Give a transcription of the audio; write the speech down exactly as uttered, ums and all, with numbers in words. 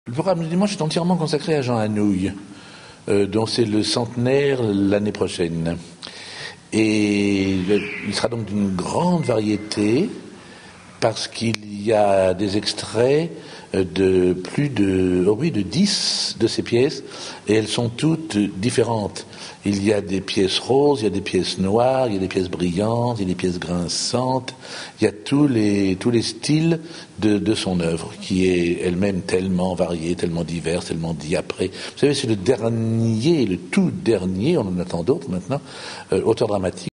Le programme du dimanche est entièrement consacré à Jean Anouilh, euh, dont c'est le centenaire l'année prochaine. Et il sera donc d'une grande variété, parce qu'il y a des extraits de plus de, oh oui, de dix de ces pièces, et elles sont toutes différentes. Il y a des pièces roses, il y a des pièces noires, il y a des pièces brillantes, il y a des pièces grinçantes, il y a tous les, tous les styles de, de son œuvre, qui est elle-même tellement variée, tellement diverse, tellement diaprée. Vous savez, c'est le dernier, le tout dernier, on en attend d'autres maintenant, euh, auteur dramatique